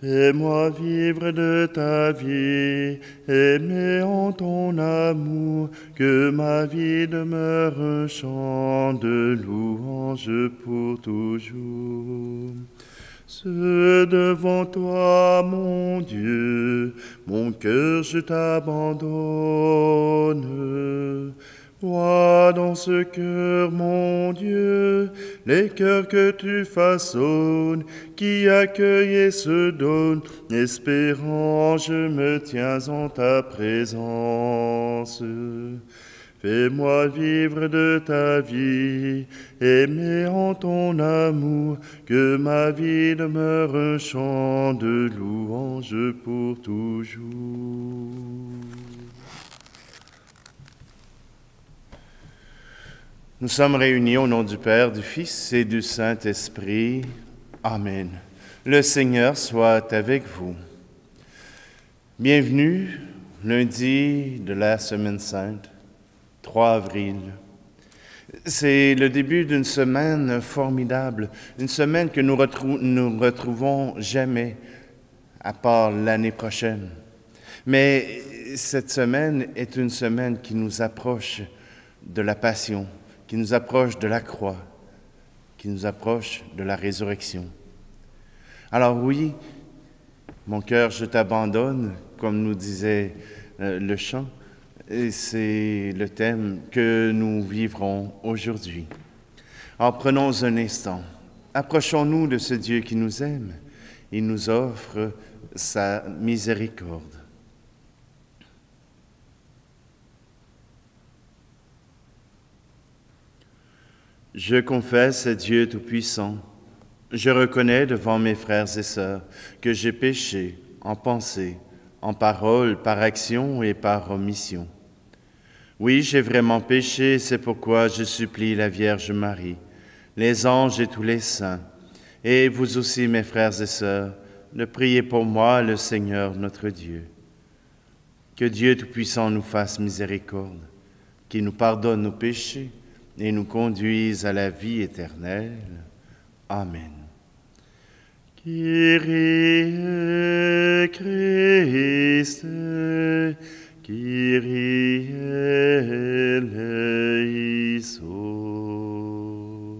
Fais-moi vivre de ta vie, aimer en ton amour, que ma vie demeure un chant de louange pour toujours. Ce devant toi, mon Dieu, mon cœur je t'abandonne. Vois dans ce cœur, mon Dieu, les cœurs que tu façonnes, qui accueillent et se donnent, espérant, je me tiens en ta présence. Fais-moi vivre de ta vie, aimer en ton amour, que ma vie demeure un chant de louange pour toujours. Nous sommes réunis au nom du Père, du Fils et du Saint-Esprit. Amen. Le Seigneur soit avec vous. Bienvenue, lundi de la Semaine Sainte, 3 avril. C'est le début d'une semaine formidable, une semaine que nous retrouvons jamais, à part l'année prochaine. Mais cette semaine est une semaine qui nous approche de la Passion, qui nous approche de la croix, qui nous approche de la résurrection. Alors oui, mon cœur, je t'abandonne, comme nous disait le chant, et c'est le thème que nous vivrons aujourd'hui. Alors prenons un instant, approchons-nous de ce Dieu qui nous aime, il nous offre sa miséricorde. Je confesse à Dieu Tout-Puissant, je reconnais devant mes frères et sœurs que j'ai péché en pensée, en parole, par action et par omission. Oui, j'ai vraiment péché, c'est pourquoi je supplie la Vierge Marie, les anges et tous les saints, et vous aussi mes frères et sœurs, de prier pour moi le Seigneur notre Dieu. Que Dieu Tout-Puissant nous fasse miséricorde, qu'il nous pardonne nos péchés, et nous conduise à la vie éternelle. Amen. Kyrie Christe, Kyrie eleison.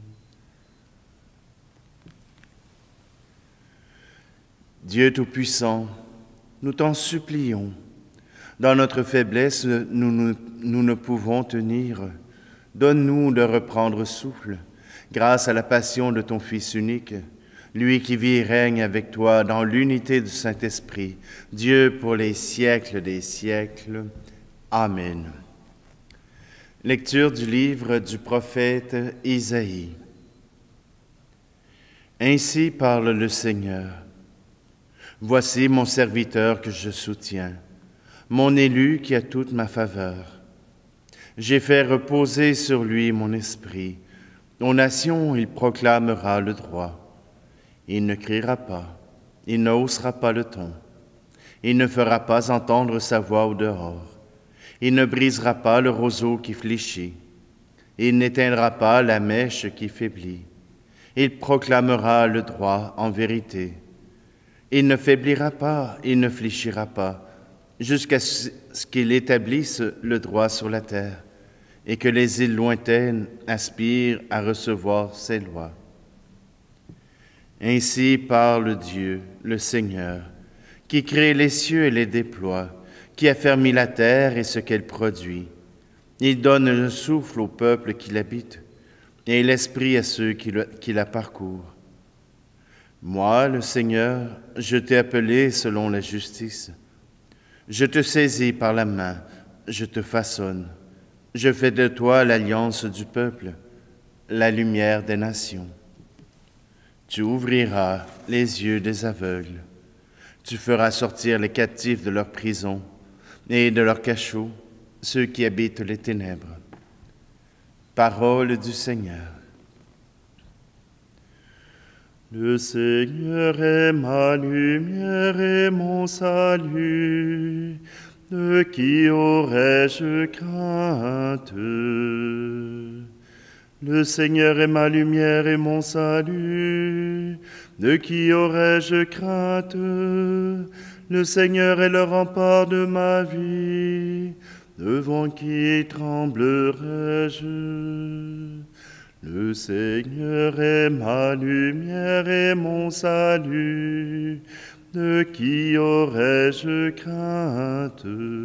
Dieu Tout-Puissant, nous t'en supplions. Dans notre faiblesse, nous ne pouvons tenir. Donne-nous de reprendre souffle, grâce à la passion de ton Fils unique, lui qui vit et règne avec toi dans l'unité du Saint-Esprit, Dieu pour les siècles des siècles. Amen. Lecture du livre du prophète Isaïe. Ainsi parle le Seigneur. Voici mon serviteur que je soutiens, mon élu qui a toute ma faveur. J'ai fait reposer sur lui mon esprit. Aux nations, il proclamera le droit. Il ne criera pas, il ne haussera pas le ton. Il ne fera pas entendre sa voix au dehors. Il ne brisera pas le roseau qui fléchit. Il n'éteindra pas la mèche qui faiblit. Il proclamera le droit en vérité. Il ne faiblira pas, il ne fléchira pas, jusqu'à ce qu'il établisse le droit sur la terre, et que les îles lointaines aspirent à recevoir ses lois. Ainsi parle Dieu, le Seigneur, qui crée les cieux et les déploie, qui affermit la terre et ce qu'elle produit. Il donne le souffle au peuple qui l'habite, et l'esprit à ceux qui la parcourent. Moi, le Seigneur, je t'ai appelé selon la justice. Je te saisis par la main, je te façonne. Je fais de toi l'alliance du peuple, la lumière des nations. Tu ouvriras les yeux des aveugles. Tu feras sortir les captifs de leur prison et de leur cachot, ceux qui habitent les ténèbres. Parole du Seigneur. Le Seigneur est ma lumière et mon salut. De qui aurais-je crainte? Le Seigneur est ma lumière et mon salut. De qui aurais-je crainte? Le Seigneur est le rempart de ma vie. Devant qui tremblerais-je? Le Seigneur est ma lumière et mon salut. De qui aurais-je crainte?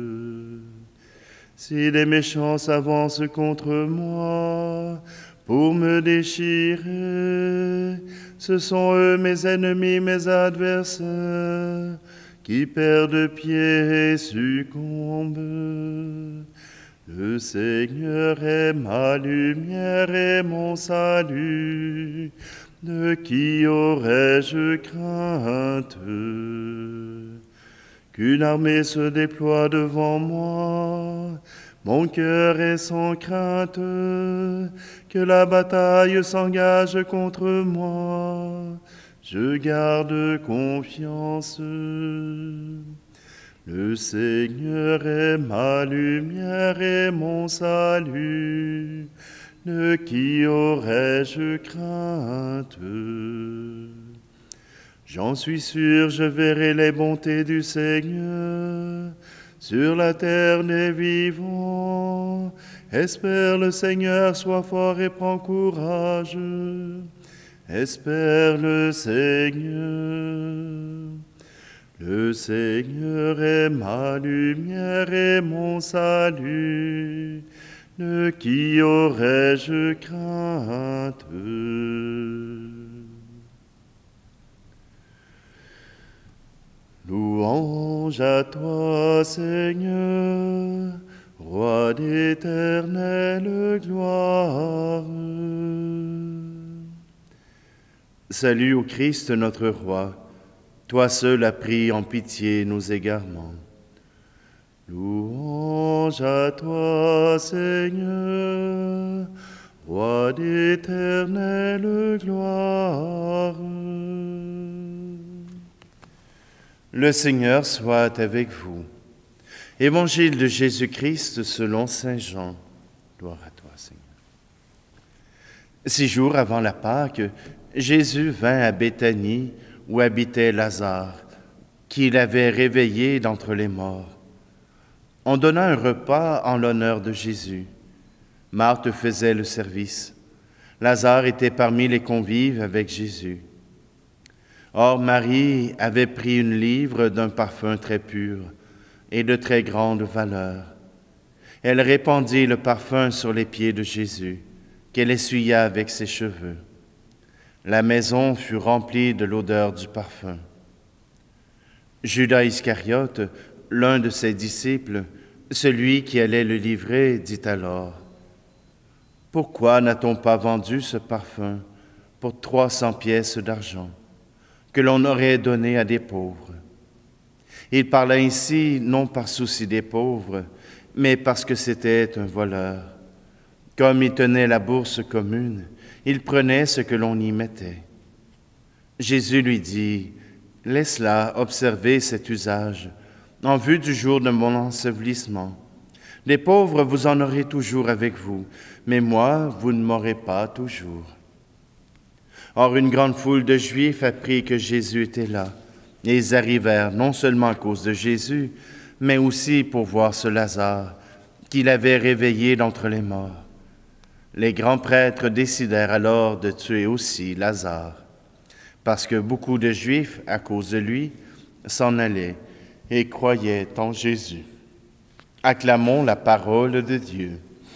Si les méchants s'avancent contre moi pour me déchirer, ce sont eux mes ennemis, mes adversaires, qui perdent pied et succombent. Le Seigneur est ma lumière et mon salut. De qui aurais-je crainte? Qu'une armée se déploie devant moi, mon cœur est sans crainte, que la bataille s'engage contre moi, je garde confiance. Le Seigneur est ma lumière et mon salut, de qui aurais-je crainte? J'en suis sûr, je verrai les bontés du Seigneur sur la terre des vivants. Espère le Seigneur, sois fort et prends courage. Espère le Seigneur. Le Seigneur est ma lumière et mon salut. De qui aurais-je crainte? Louange à toi, Seigneur, Roi d'éternelle gloire. Salut au Christ notre Roi, toi seul as pris en pitié nos égarements. Louange à toi, Seigneur, Roi d'éternelle gloire. Le Seigneur soit avec vous. Évangile de Jésus-Christ selon saint Jean. Gloire à toi, Seigneur. 6 jours avant la Pâque, Jésus vint à Béthanie où habitait Lazare, qu'il avait réveillé d'entre les morts. On donna un repas en l'honneur de Jésus. Marthe faisait le service. Lazare était parmi les convives avec Jésus. Or, Marie avait pris une livre d'un parfum très pur et de très grande valeur. Elle répandit le parfum sur les pieds de Jésus, qu'elle essuya avec ses cheveux. La maison fut remplie de l'odeur du parfum. Judas Iscariote, l'un de ses disciples, celui qui allait le livrer, dit alors: « Pourquoi n'a-t-on pas vendu ce parfum pour 300 pièces d'argent, que l'on aurait donné à des pauvres? » Il parla ainsi non par souci des pauvres, mais parce que c'était un voleur. Comme il tenait la bourse commune, il prenait ce que l'on y mettait. Jésus lui dit: « Laisse-la observer cet usage, en vue du jour de mon ensevelissement. Les pauvres, vous en aurez toujours avec vous, mais moi, vous ne m'aurez pas toujours. » Or, une grande foule de Juifs apprit que Jésus était là, et ils arrivèrent non seulement à cause de Jésus, mais aussi pour voir ce Lazare, qu'il avait réveillé d'entre les morts. Les grands prêtres décidèrent alors de tuer aussi Lazare, parce que beaucoup de Juifs, à cause de lui, s'en allaient et croyaient en Jésus. Acclamons la parole de Dieu.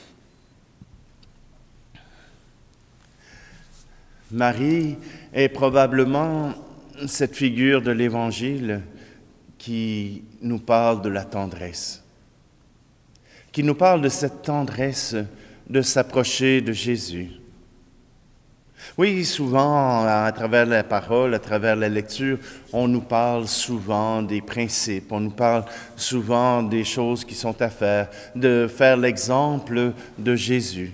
Marie est probablement cette figure de l'Évangile qui nous parle de la tendresse, qui nous parle de cette tendresse de s'approcher de Jésus. Oui, souvent, à travers la parole, à travers la lecture, on nous parle souvent des principes, on nous parle souvent des choses qui sont à faire, de faire l'exemple de Jésus.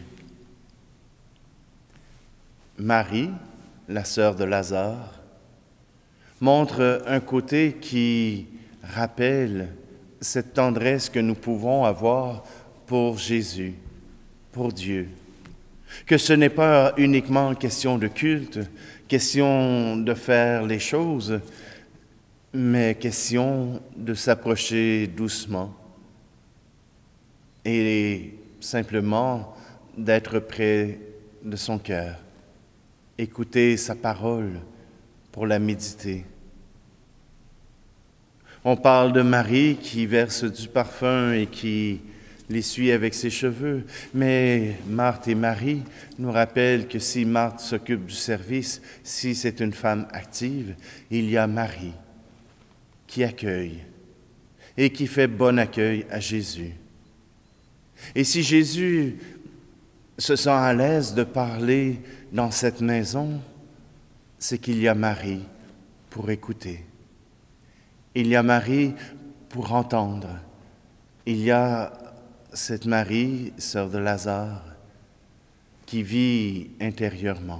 Marie, la sœur de Lazare, montre un côté qui rappelle cette tendresse que nous pouvons avoir pour Jésus, pour Dieu. que ce n'est pas uniquement question de culte, question de faire les choses, mais question de s'approcher doucement et simplement d'être près de son cœur, écouter sa parole pour la méditer. On parle de Marie qui verse du parfum et qui l'essuie avec ses cheveux, mais Marthe et Marie nous rappellent que si Marthe s'occupe du service, si c'est une femme active, il y a Marie qui accueille et qui fait bon accueil à Jésus. Et si Jésus se sent à l'aise de parler dans cette maison, c'est qu'il y a Marie pour écouter. Il y a Marie pour entendre. Il y a cette Marie, sœur de Lazare, qui vit intérieurement.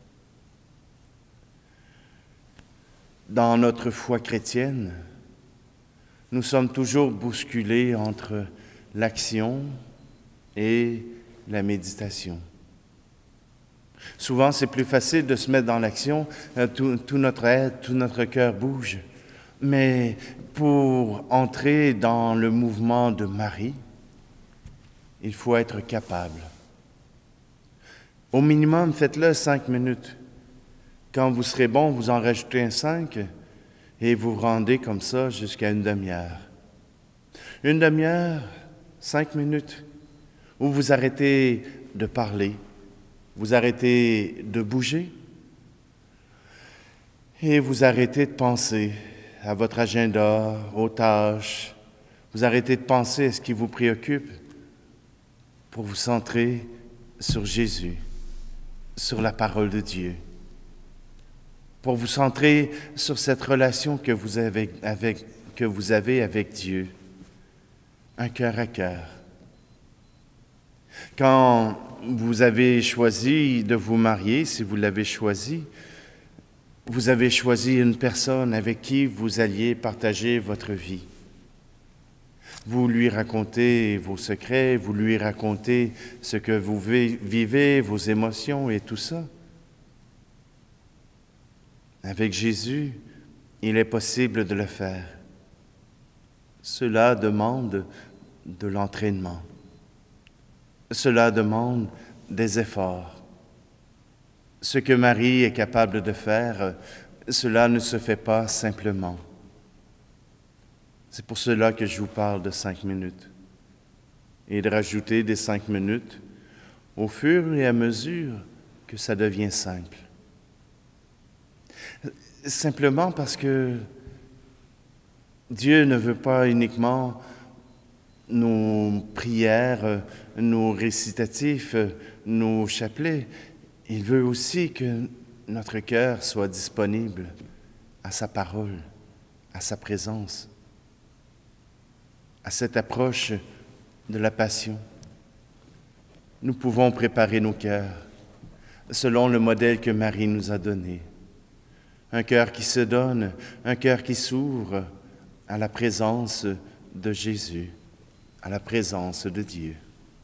Dans notre foi chrétienne, nous sommes toujours bousculés entre l'action et la méditation. Souvent, c'est plus facile de se mettre dans l'action, tout notre être, tout notre cœur bouge. Mais pour entrer dans le mouvement de Marie, il faut être capable. Au minimum, faites-le 5 minutes. Quand vous serez bon, vous en rajoutez un 5 et vous rendez comme ça jusqu'à une demi-heure. Une demi-heure, 5 minutes, où vous arrêtez de parler, vous arrêtez de bouger et vous arrêtez de penser à votre agenda, aux tâches. Vous arrêtez de penser à ce qui vous préoccupe pour vous centrer sur Jésus, sur la parole de Dieu, pour vous centrer sur cette relation que vous avez avec Dieu, un cœur à cœur. Quand vous avez choisi de vous marier, si vous l'avez choisi, vous avez choisi une personne avec qui vous alliez partager votre vie. Vous lui racontez vos secrets, vous lui racontez ce que vous vivez, vos émotions et tout ça. Avec Jésus, il est possible de le faire. Cela demande de l'entraînement. Cela demande des efforts. Ce que Marie est capable de faire, cela ne se fait pas simplement. C'est pour cela que je vous parle de 5 minutes et de rajouter des 5 minutes au fur et à mesure que ça devient simple. Simplement parce que Dieu ne veut pas uniquement nos prières, nos récitatifs, nos chapelets. Il veut aussi que notre cœur soit disponible à sa parole, à sa présence, à cette approche de la passion. Nous pouvons préparer nos cœurs selon le modèle que Marie nous a donné. Un cœur qui se donne, un cœur qui s'ouvre à la présence de Jésus, à la présence de Dieu.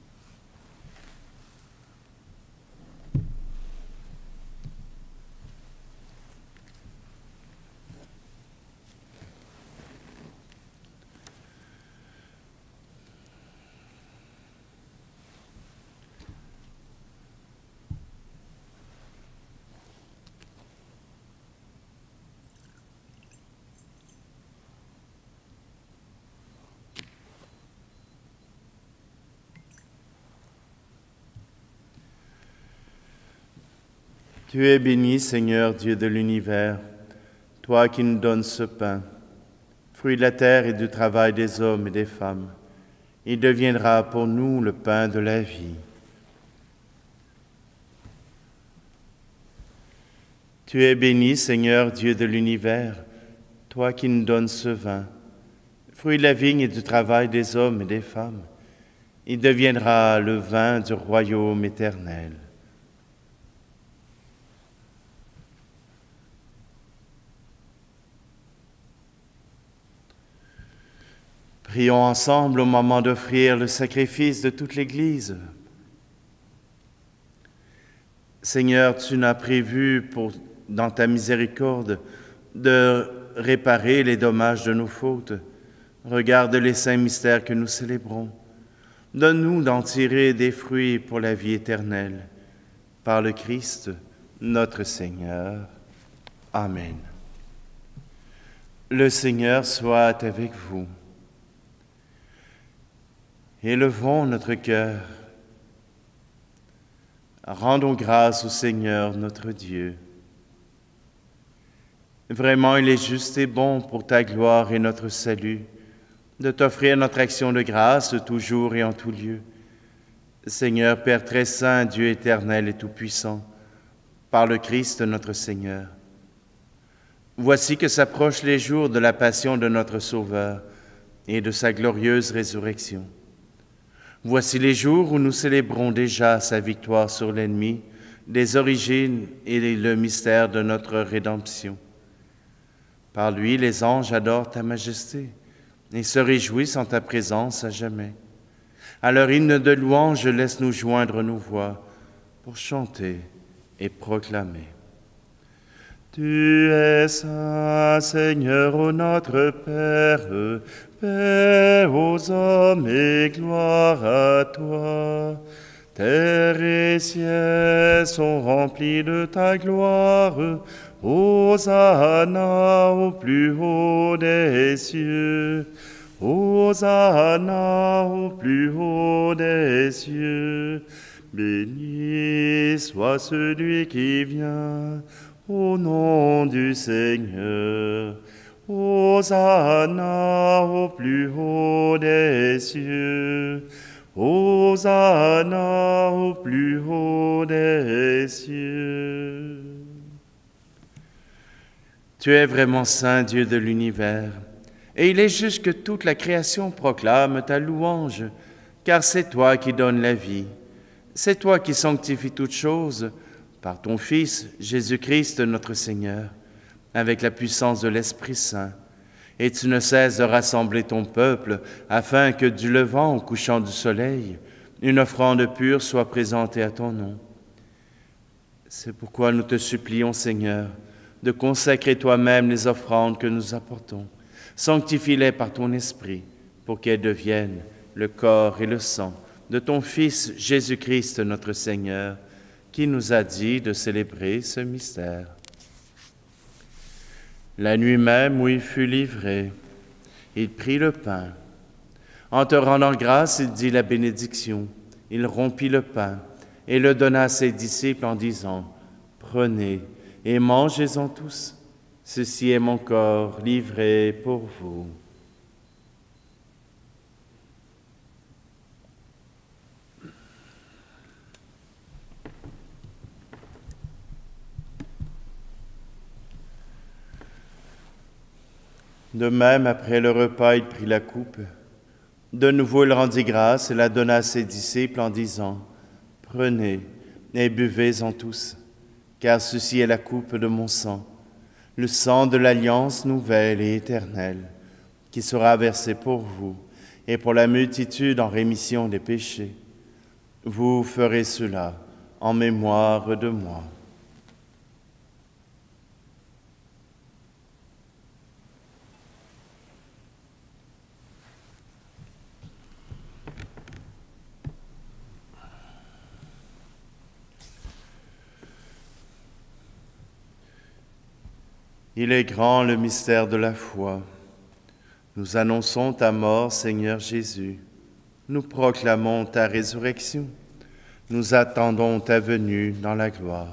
Tu es béni, Seigneur, Dieu de l'univers, toi qui nous donnes ce pain, fruit de la terre et du travail des hommes et des femmes. Il deviendra pour nous le pain de la vie. Tu es béni, Seigneur, Dieu de l'univers, toi qui nous donnes ce vin, fruit de la vigne et du travail des hommes et des femmes. Il deviendra le vin du royaume éternel. Prions ensemble au moment d'offrir le sacrifice de toute l'Église. Seigneur, tu n'as prévu dans ta miséricorde de réparer les dommages de nos fautes. Regarde les saints mystères que nous célébrons. Donne-nous d'en tirer des fruits pour la vie éternelle. Par le Christ, notre Seigneur. Amen. Le Seigneur soit avec vous. Élevons notre cœur. Rendons grâce au Seigneur notre Dieu. Vraiment, il est juste et bon pour ta gloire et notre salut de t'offrir notre action de grâce toujours et en tout lieu. Seigneur, Père très saint, Dieu éternel et tout-puissant, par le Christ notre Seigneur. Voici que s'approchent les jours de la passion de notre Sauveur et de sa glorieuse résurrection. Voici les jours où nous célébrons déjà sa victoire sur l'ennemi, les origines et le mystère de notre rédemption. Par lui, les anges adorent ta majesté et se réjouissent en ta présence à jamais. À leur hymne de louange, laisse-nous joindre nos voix pour chanter et proclamer. Tu es saint, Seigneur, ô notre Père, paix aux hommes et gloire à toi. Terre et ciel sont remplis de ta gloire. Hosanna au plus haut des cieux. Hosanna au plus haut des cieux. Béni soit celui qui vient au nom du Seigneur. Hosanna au plus haut des cieux. Hosanna au plus haut des cieux. Tu es vraiment saint, Dieu de l'univers, et il est juste que toute la création proclame ta louange, car c'est toi qui donnes la vie. C'est toi qui sanctifies toutes choses par ton Fils, Jésus-Christ notre Seigneur, avec la puissance de l'Esprit Saint. Et tu ne cesses de rassembler ton peuple, afin que du levant au couchant du soleil, une offrande pure soit présentée à ton nom. C'est pourquoi nous te supplions, Seigneur, de consacrer toi-même les offrandes que nous apportons. Sanctifie-les par ton Esprit, pour qu'elles deviennent le corps et le sang de ton Fils Jésus-Christ notre Seigneur, qui nous a dit de célébrer ce mystère. La nuit même où il fut livré, il prit le pain. En te rendant grâce, il dit la bénédiction. Il rompit le pain et le donna à ses disciples en disant, « Prenez et mangez-en tous. Ceci est mon corps livré pour vous. » De même, après le repas, il prit la coupe. De nouveau, il rendit grâce et la donna à ses disciples en disant, « Prenez et buvez-en tous, car ceci est la coupe de mon sang, le sang de l'alliance nouvelle et éternelle, qui sera versé pour vous et pour la multitude en rémission des péchés. Vous ferez cela en mémoire de moi. » Il est grand le mystère de la foi. Nous annonçons ta mort, Seigneur Jésus. Nous proclamons ta résurrection. Nous attendons ta venue dans la gloire.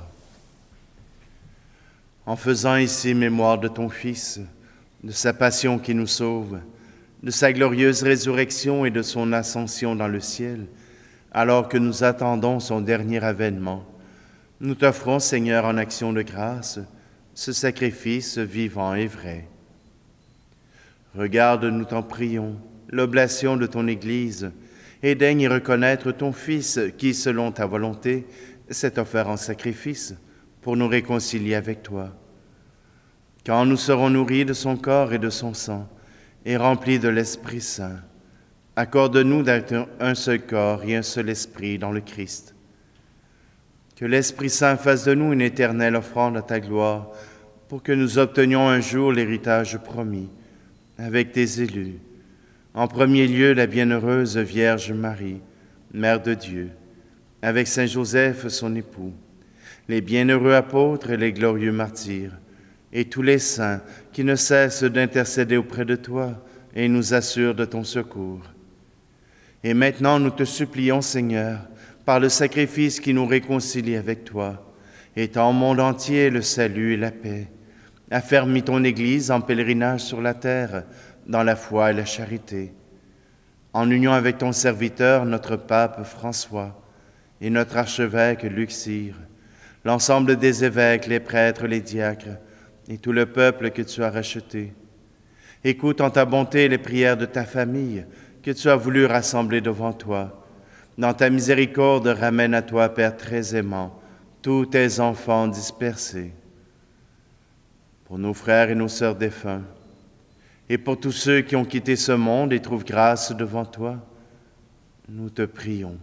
En faisant ici mémoire de ton Fils, de sa passion qui nous sauve, de sa glorieuse résurrection et de son ascension dans le ciel, alors que nous attendons son dernier avènement, nous t'offrons, Seigneur, en action de grâce, ce sacrifice vivant et vrai. Regarde, nous t'en prions, l'oblation de ton Église, et daigne y reconnaître ton Fils qui, selon ta volonté, s'est offert en sacrifice pour nous réconcilier avec toi. Quand nous serons nourris de son corps et de son sang, et remplis de l'Esprit Saint, accorde-nous d'être un seul corps et un seul esprit dans le Christ. Que l'Esprit Saint fasse de nous une éternelle offrande à ta gloire, pour que nous obtenions un jour l'héritage promis, avec tes élus. En premier lieu, la bienheureuse Vierge Marie, Mère de Dieu, avec Saint Joseph, son époux, les bienheureux apôtres et les glorieux martyrs, et tous les saints qui ne cessent d'intercéder auprès de toi et nous assurent de ton secours. Et maintenant, nous te supplions, Seigneur, par le sacrifice qui nous réconcilie avec toi, étends au monde entier le salut et la paix. Affermis ton Église en pèlerinage sur la terre, dans la foi et la charité. En union avec ton serviteur, notre pape François, et notre archevêque Luxire, l'ensemble des évêques, les prêtres, les diacres, et tout le peuple que tu as racheté. Écoute en ta bonté les prières de ta famille, que tu as voulu rassembler devant toi. Dans ta miséricorde, ramène à toi, Père très aimant, tous tes enfants dispersés. Pour nos frères et nos sœurs défunts, et pour tous ceux qui ont quitté ce monde et trouvent grâce devant toi, nous te prions.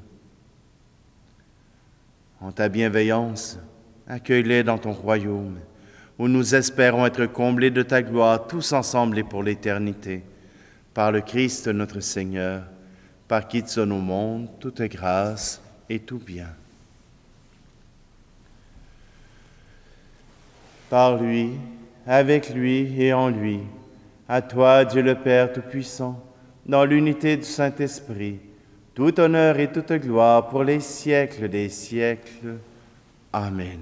En ta bienveillance, accueille-les dans ton royaume, où nous espérons être comblés de ta gloire tous ensemble et pour l'éternité, par le Christ notre Seigneur, par qui te donne au monde toute grâce et tout bien. Par lui, avec lui et en lui, à toi, Dieu le Père Tout-Puissant, dans l'unité du Saint-Esprit, tout honneur et toute gloire pour les siècles des siècles. Amen.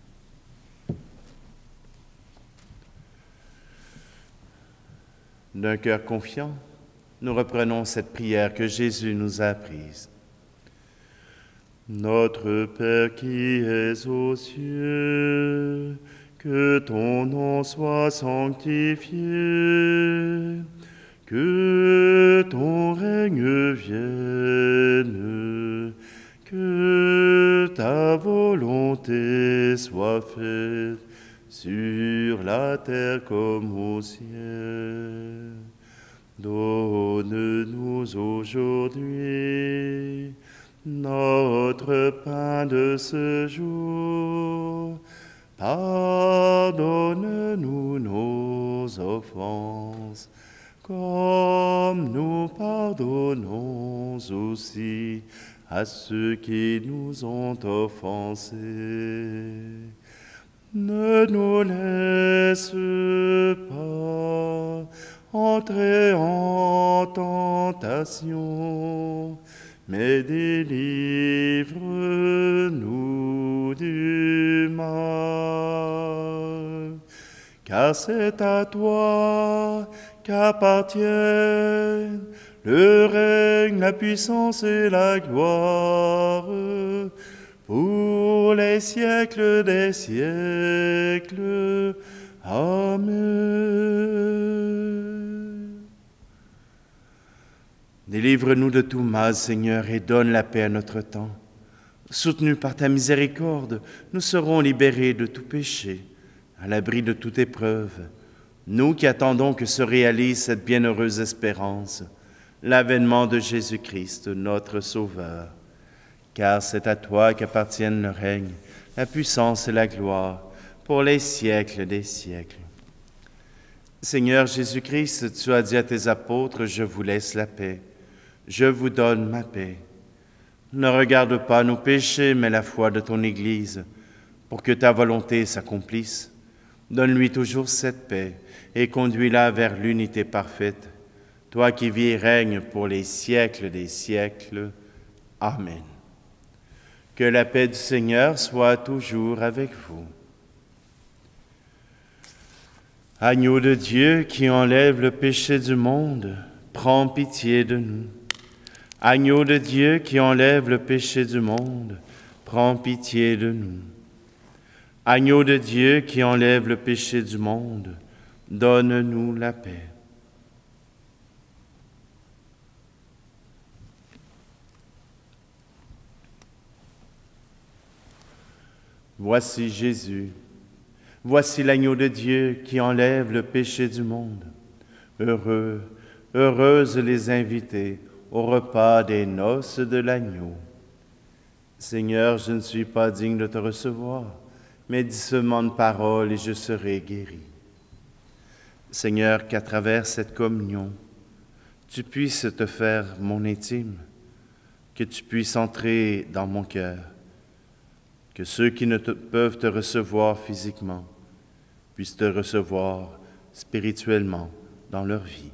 D'un cœur confiant, nous reprenons cette prière que Jésus nous a apprise. Notre Père qui es aux cieux, que ton nom soit sanctifié, que ton règne vienne, que ta volonté soit faite sur la terre comme au ciel. Donne-nous aujourd'hui notre pain de ce jour. Pardonne-nous nos offenses, comme nous pardonnons aussi à ceux qui nous ont offensés. Ne nous laisse pas entrer en tentation, mais délivre-nous du mal. Car c'est à toi qu'appartiennent le règne, la puissance et la gloire, pour les siècles des siècles. Amen. Délivre-nous de tout mal, Seigneur, et donne la paix à notre temps. Soutenus par ta miséricorde, nous serons libérés de tout péché, à l'abri de toute épreuve. Nous qui attendons que se réalise cette bienheureuse espérance, l'avènement de Jésus-Christ, notre Sauveur. Car c'est à toi qu'appartiennent le règne, la puissance et la gloire, pour les siècles des siècles. Seigneur Jésus-Christ, tu as dit à tes apôtres, « Je vous laisse la paix, je vous donne ma paix. » Ne regarde pas nos péchés, mais la foi de ton Église, pour que ta volonté s'accomplisse. Donne-lui toujours cette paix et conduis-la vers l'unité parfaite, toi qui vis et règnes pour les siècles des siècles. Amen. Que la paix du Seigneur soit toujours avec vous. Agneau de Dieu qui enlève le péché du monde, prends pitié de nous. Agneau de Dieu qui enlève le péché du monde, prends pitié de nous. Agneau de Dieu qui enlève le péché du monde, donne-nous la paix. Voici Jésus, voici l'agneau de Dieu qui enlève le péché du monde. Heureux, heureuses les invités au repas des noces de l'agneau. Seigneur, je ne suis pas digne de te recevoir, mais dis seulement une parole et je serai guéri. Seigneur, qu'à travers cette communion, tu puisses te faire mon intime, que tu puisses entrer dans mon cœur, que ceux qui ne peuvent te recevoir physiquement puissent te recevoir spirituellement dans leur vie.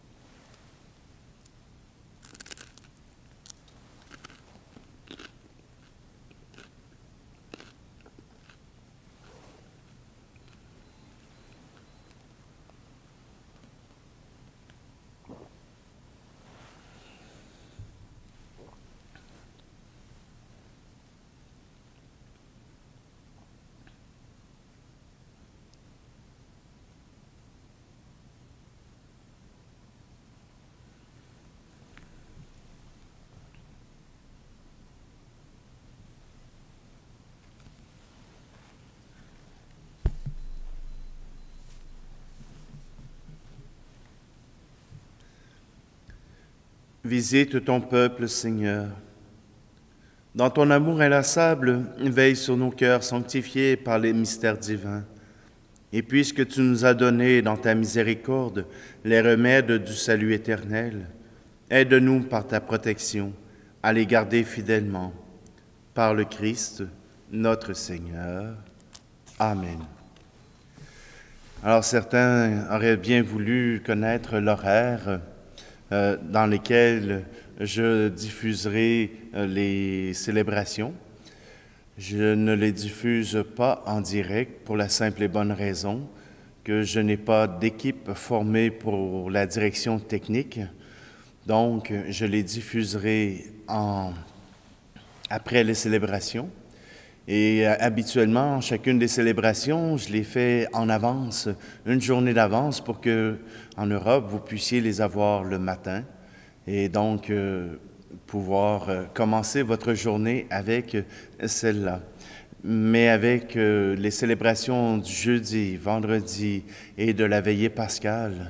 Visite ton peuple, Seigneur. Dans ton amour inlassable, veille sur nos cœurs sanctifiés par les mystères divins. Et puisque tu nous as donné dans ta miséricorde les remèdes du salut éternel, aide-nous par ta protection à les garder fidèlement. Par le Christ, notre Seigneur. Amen. Alors certains auraient bien voulu connaître l'horaire dans lesquels je diffuserai les célébrations. Je ne les diffuse pas en direct pour la simple et bonne raison que je n'ai pas d'équipe formée pour la direction technique. Donc, je les diffuserai après les célébrations. Et habituellement, chacune des célébrations, je les fais en avance, une journée d'avance pour que, en Europe, vous puissiez les avoir le matin et donc pouvoir commencer votre journée avec celle-là. Mais avec les célébrations du jeudi, vendredi et de la veillée pascale,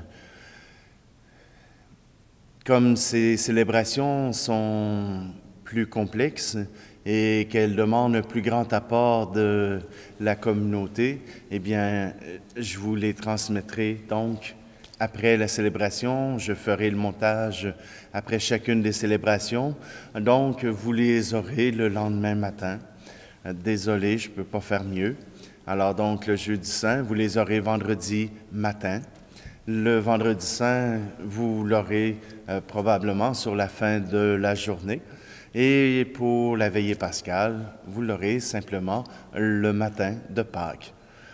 comme ces célébrations sont plus complexes, et qu'elle demande un plus grand apport de la communauté, eh bien, je vous les transmettrai. Donc, après la célébration, je ferai le montage après chacune des célébrations. Donc, vous les aurez le lendemain matin. Désolé, je ne peux pas faire mieux. Alors donc, le jeudi saint, vous les aurez vendredi matin. Le vendredi saint, vous l'aurez probablement sur la fin de la journée. Et pour la veillée pascale, vous l'aurez simplement le matin de Pâques.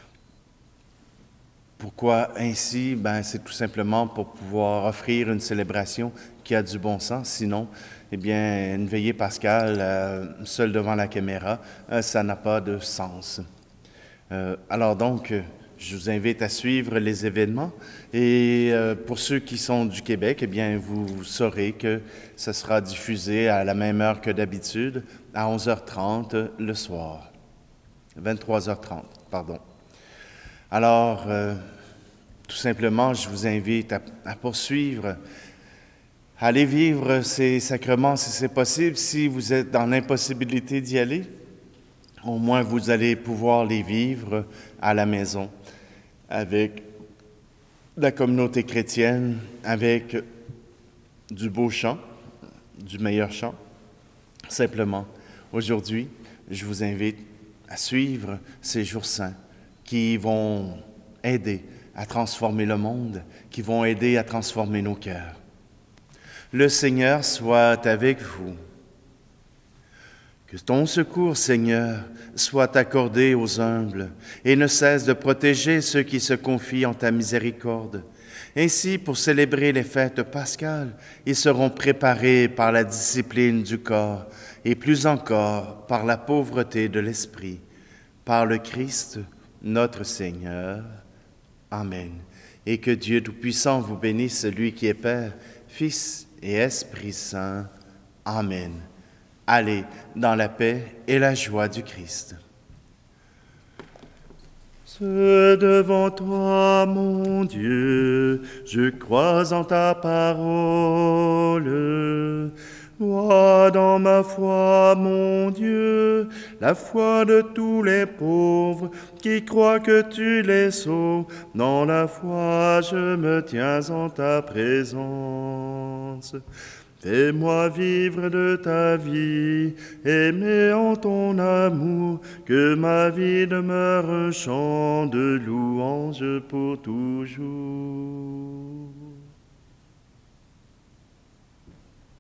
Pourquoi ainsi? C'est tout simplement pour pouvoir offrir une célébration qui a du bon sens. Sinon, eh bien, une veillée pascale seule devant la caméra, ça n'a pas de sens. Alors donc, je vous invite à suivre les événements et pour ceux qui sont du Québec, eh bien, vous saurez que ce sera diffusé à la même heure que d'habitude, à 11h30 le soir. 23h30, pardon. Alors, tout simplement, je vous invite à poursuivre, à aller vivre ces sacrements si c'est possible. Si vous êtes dans l'impossibilité d'y aller, au moins vous allez pouvoir les vivre à la maison, avec la communauté chrétienne, avec du beau chant, du meilleur chant. Simplement, aujourd'hui, je vous invite à suivre ces jours saints qui vont aider à transformer le monde, qui vont aider à transformer nos cœurs. Le Seigneur soit avec vous. Que ton secours, Seigneur, soit accordé aux humbles et ne cesse de protéger ceux qui se confient en ta miséricorde. Ainsi, pour célébrer les fêtes pascales, ils seront préparés par la discipline du corps et plus encore par la pauvreté de l'esprit. Par le Christ, notre Seigneur. Amen. Et que Dieu Tout-Puissant vous bénisse, lui qui est Père, Fils et Esprit Saint. Amen. Allez dans la paix et la joie du Christ. C'est devant toi, mon Dieu, je crois en ta parole. Vois dans ma foi, mon Dieu, la foi de tous les pauvres qui croient que tu les sauves. Dans la foi, je me tiens en ta présence. Fais-moi vivre de ta vie, aimer en ton amour, que ma vie demeure un chant de louange pour toujours.